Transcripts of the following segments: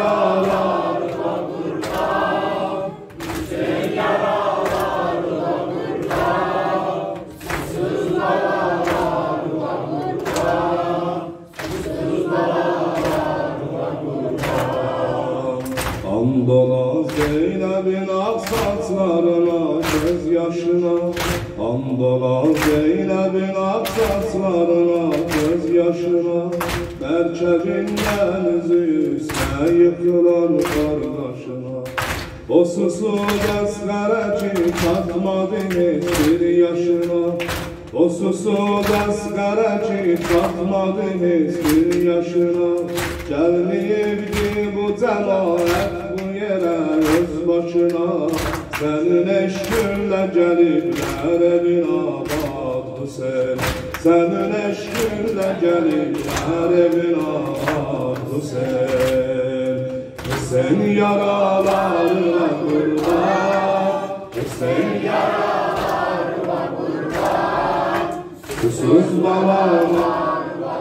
Andola Zeynep'in ak saçlarına, göz yaşına. Andola Zeynep'in ak saçlarına, göz yaşına. Merkebinden üzü üstüne yıkılan kardeşine. O susuz eskere ki katmadı hiçbir yaşına. O susuz eskere ki katmadı hiçbir yaşına. Gelmeyibdi bu cemaat bu yere öz başına. Senin eşkünle gelipler evin abad Hüseyin. Senin eşkünle gelipler evin abad Hüseyin. Hüseyin yaralarına kurban, Hüseyin yaralarına kurban. Susuz babalar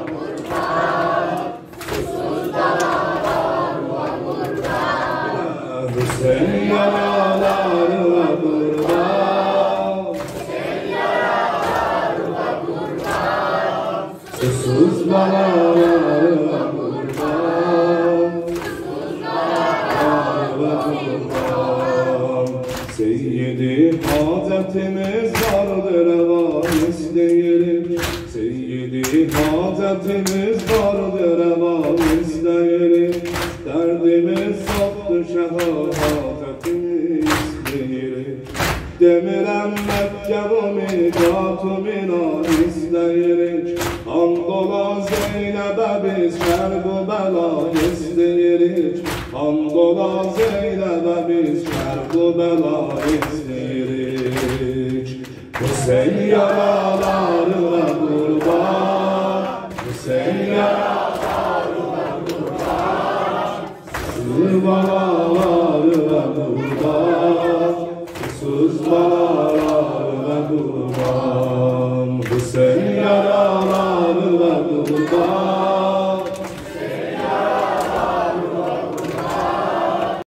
Hüseyin yaralarına kurban, Hüseyin yaralarına kurban. Susuz babalarına kurban, susuz babalarına kurban. Seyyidi hacetimiz vardır evan isteyelim. Seyyidi hacetimiz vardır evan isteyelim. Derdimiz soktu şehadatimiz isteyelim. Demirem Mekke bu miqatu mina isteyelim. Andola Zeynep'e biz şerbu bela isteyelim. Andola Zeynep'e biz şerbu bela isteyelim. Hüseyin yaralarına kurban, Hüseyin yaralarına kurban. Susuz balalarına kurban, susuz balalarına